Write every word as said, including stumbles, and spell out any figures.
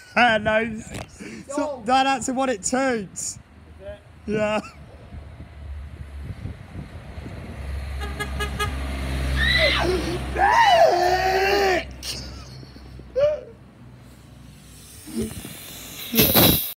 no. So, no, that's the one it toots. Is it? Yeah.